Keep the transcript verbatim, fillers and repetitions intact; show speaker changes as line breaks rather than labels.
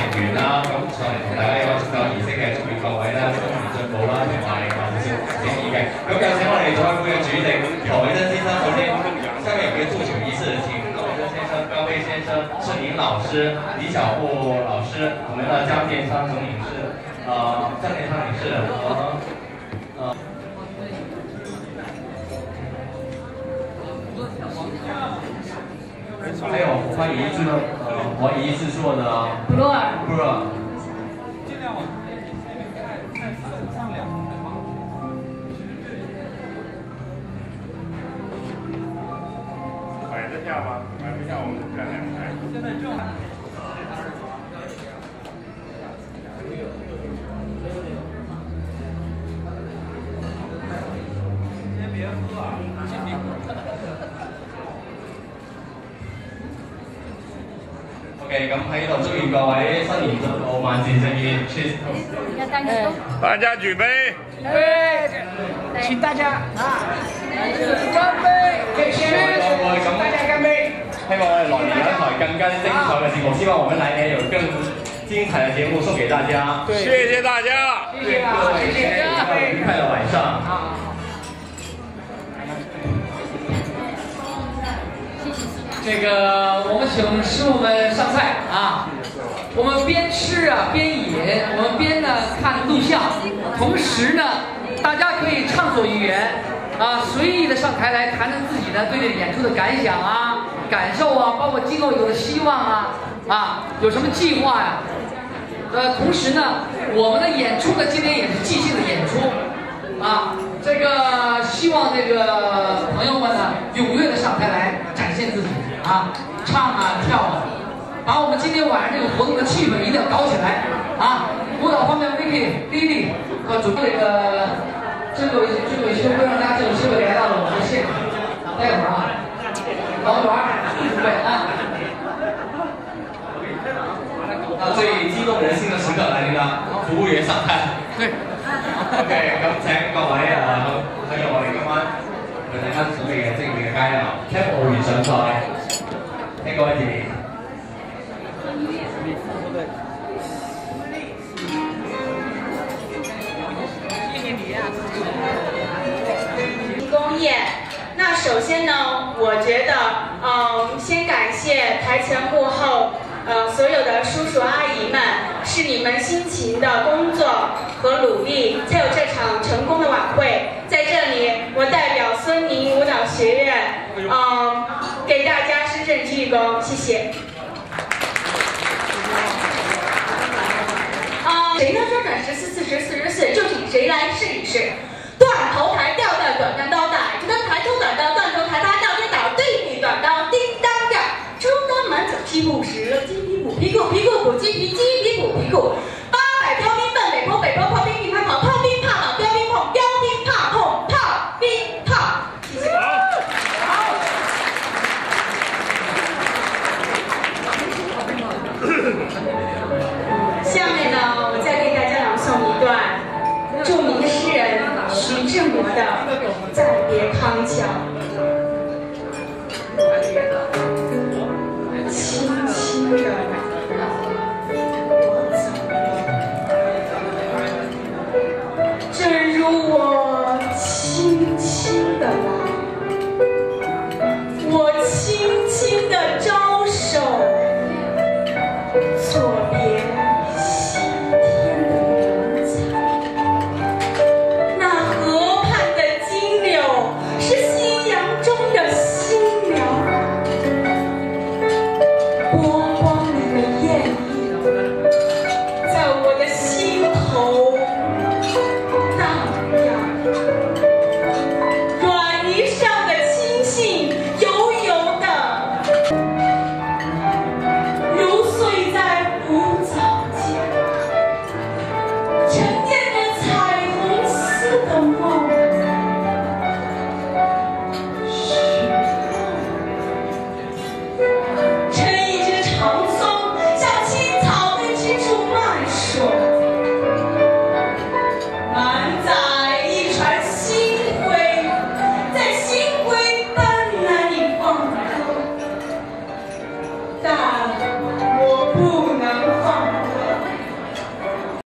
員啦，咁上嚟同大家有個足夠儀式嘅，祝願各位咧公平進步啦，同埋萬事如意嘅。咁有請我哋賽會嘅主席何偉珍先生，首先下面有個祝酒儀式，請何偉珍先生、高威先生、志寧老師、李小布老師，我們的江建昌總領事，呃，江建昌領事和呃。 还有欢迎制作呃华谊制作的布洛尔，布洛尔。尽量往再上两
摆得下吗？摆不下，我们改两台。现在正。
OK， 咁喺度祝願各位新年進步，萬事勝意 ，Cheers！
大家舉杯，
對，請大家啊，乾杯 ，Cheers！ 大家乾杯！
希望我哋來年有一台更加精彩嘅節目，希望我們來年有更精彩嘅節目送給大家。
謝謝大家，
謝謝各位，謝謝各位，愉快的晚上。
这个，我们请师傅们上菜啊！我们边吃啊边饮，我们边呢看录像，同时呢，大家可以畅所欲言啊，随意的上台来谈谈自己呢对这个演出的感想啊、感受啊，包括今后有的希望啊啊，有什么计划呀、啊？呃，同时呢，我们的演出呢今天也是即兴的演出啊，这个希望这个朋友们呢踊跃的上台来展现自己。 啊，唱啊跳啊，把我们今天晚上这个活动的气氛一定要搞起来啊！舞蹈方面 ，Vicky、Lily 和主这个这个这个修会让大家这个机会来到了我们的现场，待会儿啊，老袁准备啊。
啊，最激動人心嘅時刻嚟啦！服務員上台。對。OK， 咁請各位啊，喺度我哋今晚為大家準備嘅精美嘅佳肴，聽舞員上菜。 聽各位建議。
谢谢你啊！公演，那首先呢，我觉得，嗯，先感谢台前幕后，呃，所有的叔叔阿姨们，是你们辛勤的工作和努力，才有这场成功的晚会。在这里，我代表孙宁舞蹈学院，嗯。 给大家深深鞠躬，谢谢。啊、呃，谁呢说转十四四十四十四，就请谁来试一试。断头台吊带短担刀带，这单抬头短刀，断头抬他吊跌倒，对比短刀叮当吊，出单满走屁股时，鸡皮补屁股，屁股补鸡皮，鸡皮补屁股。八百标兵奔北坡，北坡炮兵并排跑，炮兵怕跑，标兵碰，标兵怕碰，炮兵炮。谢谢。 下面呢，我再给大家朗诵一段著名的诗人徐志摩的《暂别康桥》。